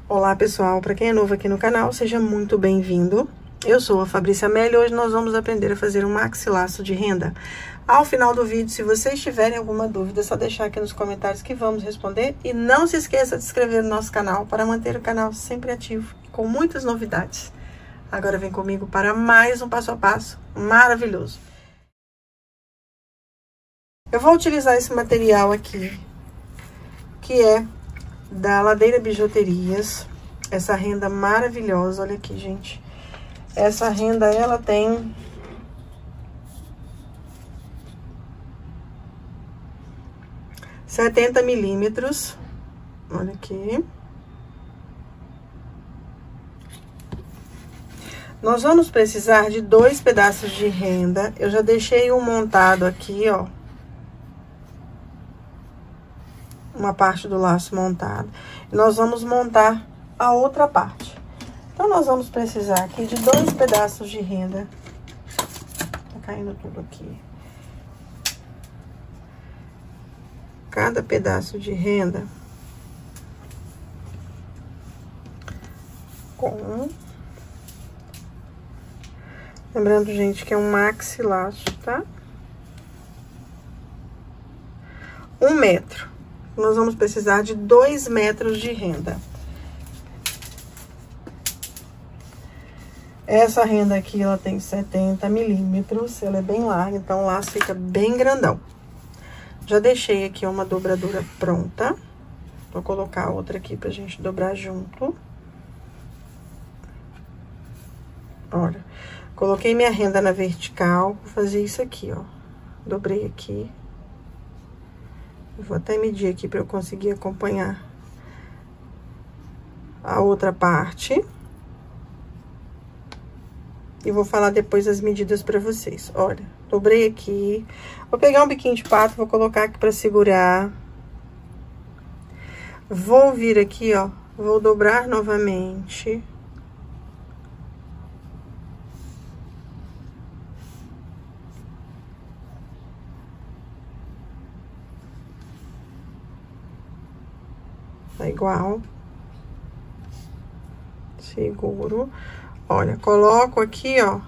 Olá pessoal, para quem é novo aqui no canal, seja muito bem-vindo. Eu sou a Fabrícia Melli e hoje nós vamos aprender a fazer um maxilaço de renda. Ao final do vídeo, se vocês tiverem alguma dúvida, é só deixar aqui nos comentários que vamos responder. E não se esqueça de se inscrever no nosso canal para manter o canal sempre ativo e com muitas novidades. Agora vem comigo para mais um passo a passo maravilhoso. Eu vou utilizar esse material aqui, que é da Ladeira Bijuterias, essa renda maravilhosa. Olha aqui, gente, essa renda ela tem 70 milímetros, olha aqui. Nós vamos precisar de 2 pedaços de renda. Eu já deixei um montado aqui, ó, uma parte do laço montado. E nós vamos montar a outra parte. Então, nós vamos precisar aqui de 2 pedaços de renda. Tá caindo tudo aqui. Cada pedaço de renda com... Lembrando, gente, que é um maxilaço, tá? 1 metro. Nós vamos precisar de 2 metros de renda. Essa renda aqui, ela tem 70 milímetros, ela é bem larga, então o laço fica bem grandão. Já deixei aqui uma dobradura pronta. Vou colocar outra aqui pra gente dobrar junto. Olha, coloquei minha renda na vertical, vou fazer isso aqui, ó. Dobrei aqui. Vou até medir aqui para eu conseguir acompanhar a outra parte. E vou falar depois as medidas para vocês. Olha, dobrei aqui. Vou pegar um biquinho de pato, vou colocar aqui para segurar. Vou vir aqui, ó, vou dobrar novamente. Tá igual. Seguro. Olha, coloco aqui, ó.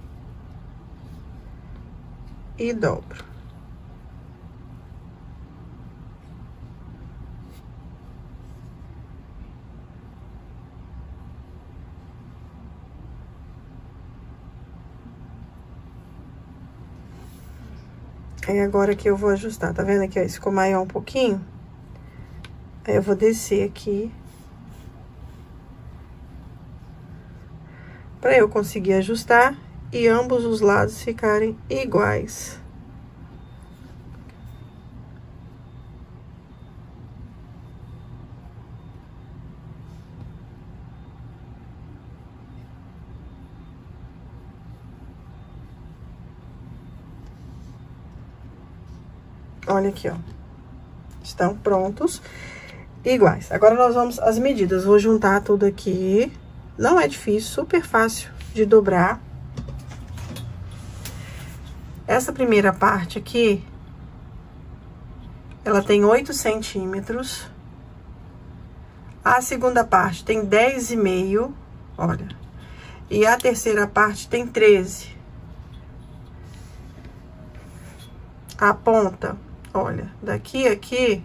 E dobro. Aí, agora que eu vou ajustar. Tá vendo aqui, ó? Esse ficou maior um pouquinho. Aí, eu vou descer aqui. Pra eu conseguir ajustar e ambos os lados ficarem iguais. Olha aqui, ó. Estão prontos, iguais. Agora, nós vamos às medidas. Vou juntar tudo aqui. Não é difícil, super fácil de dobrar. Essa primeira parte aqui, ela tem 8 centímetros. A segunda parte tem 10,5, olha. E a terceira parte tem 13. A ponta, olha, daqui a aqui,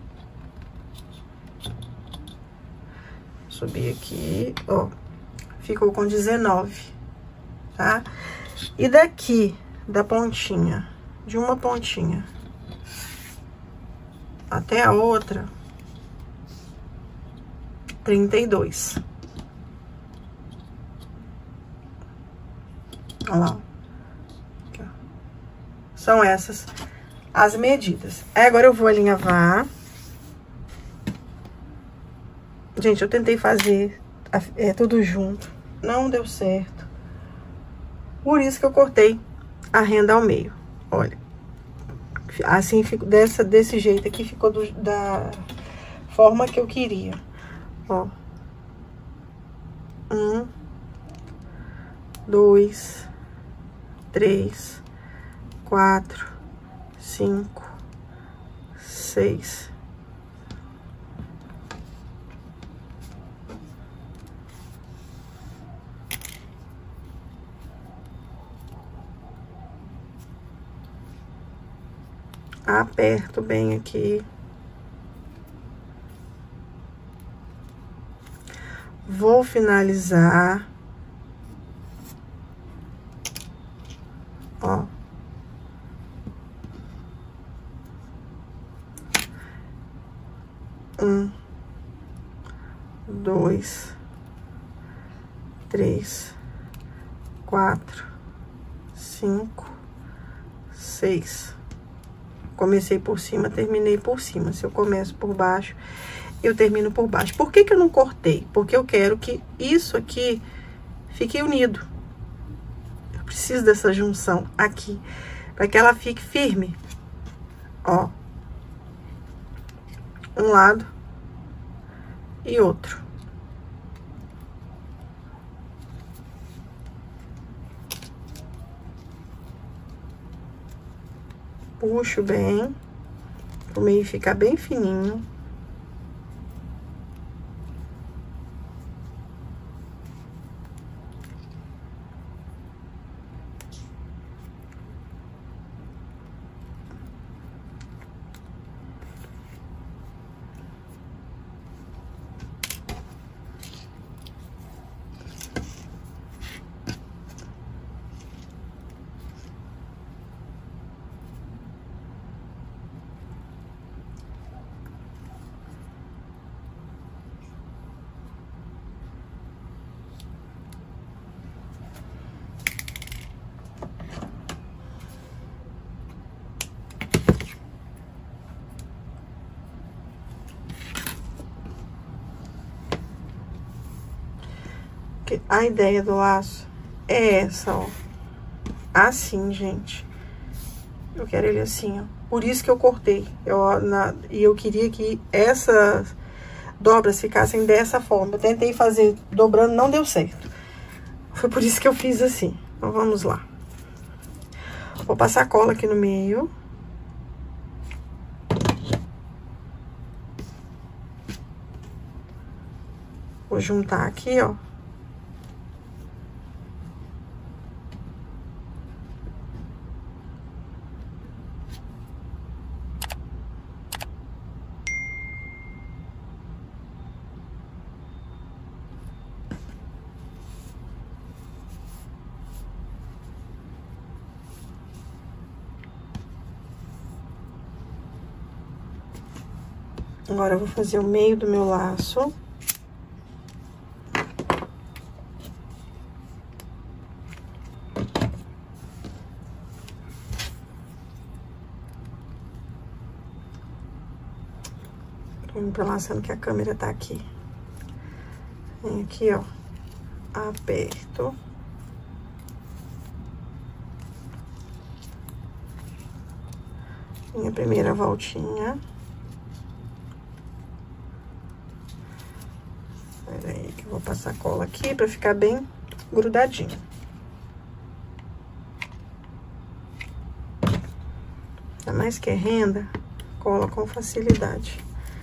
subir aqui, ó, ficou com 19, tá? E daqui, da pontinha, de uma pontinha até a outra, 32. Olha lá. Aqui, ó. São essas as medidas. Aí, agora eu vou alinhavar. Gente, eu tentei fazer tudo junto, não deu certo. Por isso que eu cortei a renda ao meio. Olha, assim ficou desse jeito aqui, ficou da forma que eu queria. Ó, 1, 2, 3, 4, 5, 6, Aperto bem aqui. Vou finalizar. Ó. Um, dois, três, quatro, cinco, seis. Comecei por cima, terminei por cima. Se eu começo por baixo, eu termino por baixo. Por que que eu não cortei? Porque eu quero que isso aqui fique unido. Eu preciso dessa junção aqui, para que ela fique firme. Ó. Um lado e outro. Puxo bem, o meio ficar bem fininho. A ideia do laço é essa, ó. Assim, gente. Eu quero ele assim, ó. Por isso que eu cortei. E eu queria que essas dobras ficassem dessa forma. Eu tentei fazer dobrando, não deu certo. Foi por isso que eu fiz assim. Então, vamos lá. Vou passar cola aqui no meio. Vou juntar aqui, ó. Agora, eu vou fazer o meio do meu laço. Tô entrelaçando que a câmera tá aqui. Vem aqui, ó. Aperto. Minha primeira voltinha. Peraí, que eu vou passar cola aqui pra ficar bem grudadinho. Ainda mais que é renda, cola com facilidade.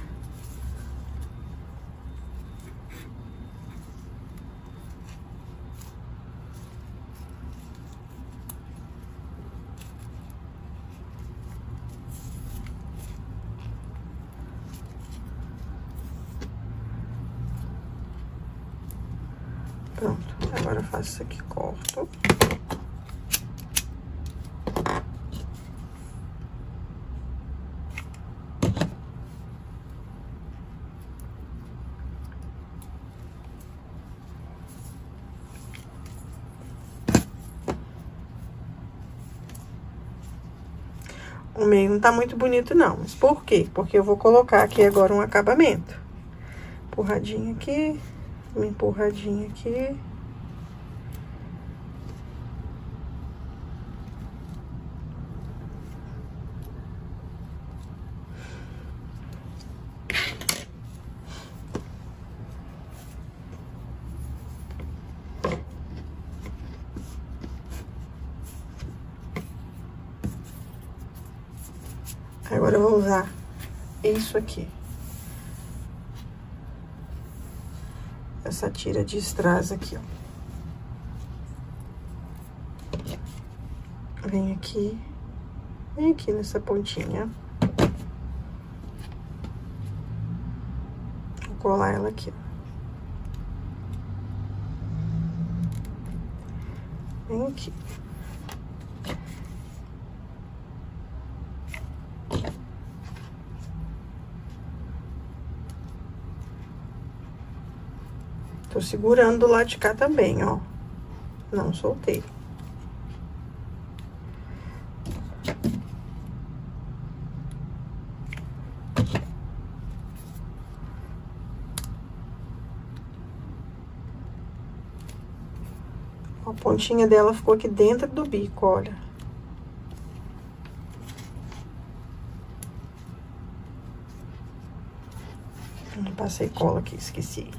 Pronto, agora eu faço isso aqui, corto. O meio não tá muito bonito, não. Mas por quê? Porque eu vou colocar aqui agora um acabamento. Empurradinha aqui, uma empurradinha aqui. Agora eu vou usar isso aqui. Essa tira de strass aqui, ó. Vem aqui Vem aqui nessa pontinha. Vou colar ela aqui. Vem aqui. Tô segurando do lado de cá também, ó. Não soltei. A pontinha dela ficou aqui dentro do bico, olha. Passei cola aqui, esqueci.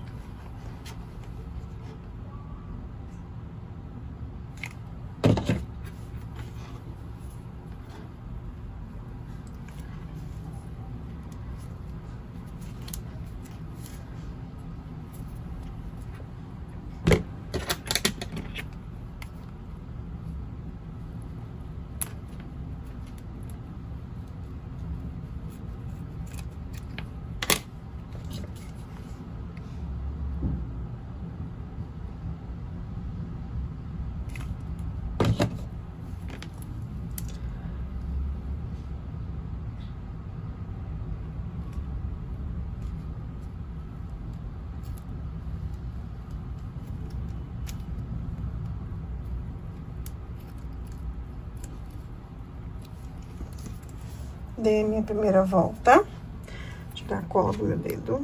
Dei a minha primeira volta. Tirar a cola do meu dedo.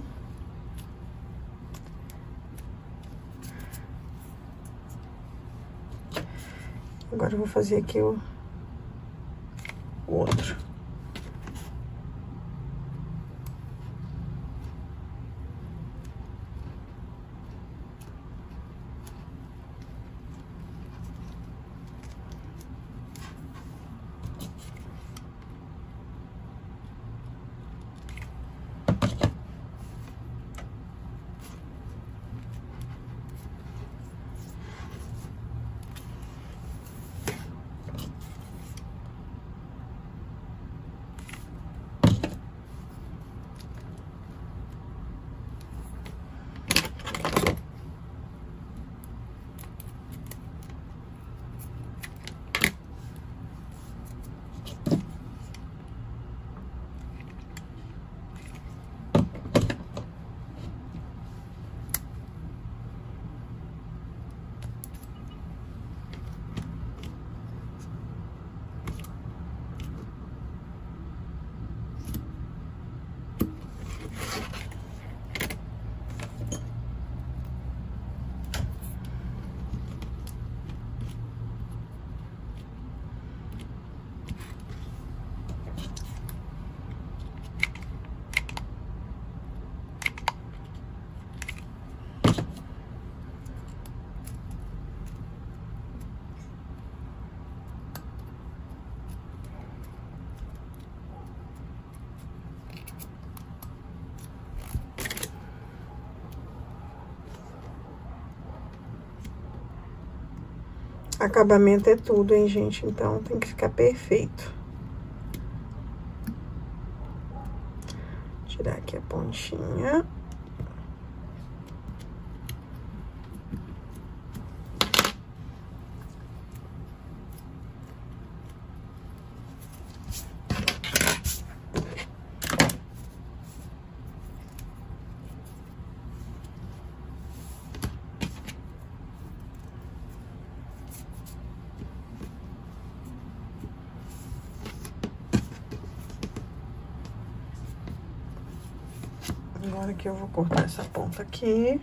Agora eu vou fazer aqui o outro. Acabamento é tudo, hein, gente? Então, tem que ficar perfeito. Tirar aqui a pontinha. Agora que eu vou cortar essa ponta aqui.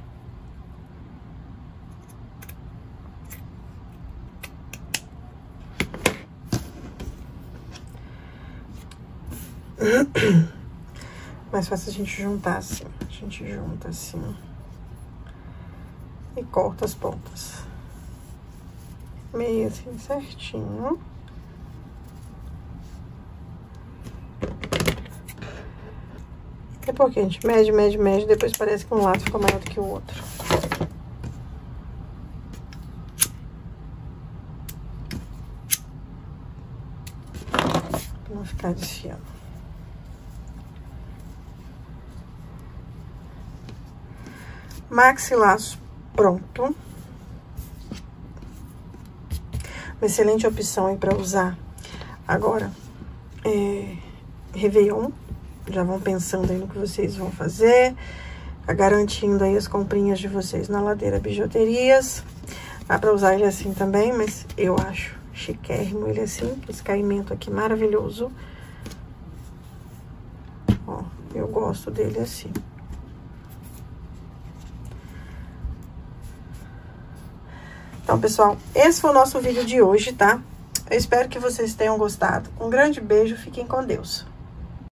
Mais fácil a gente juntar assim. A gente junta assim. E corta as pontas. Meio assim, certinho. É porque a gente mede, mede, mede, depois parece que um lado ficou maior do que o outro. Pra não ficar desfiando. Maxi laço pronto. Uma excelente opção aí pra usar agora. Réveillon. Já vão pensando aí no que vocês vão fazer. Garantindo aí as comprinhas de vocês na Ladeira Bijuterias. Dá pra usar ele assim também, mas eu acho chiquérrimo ele assim. Esse caimento aqui maravilhoso. Ó, eu gosto dele assim. Então, pessoal, esse foi o nosso vídeo de hoje, tá? Eu espero que vocês tenham gostado. Um grande beijo, fiquem com Deus.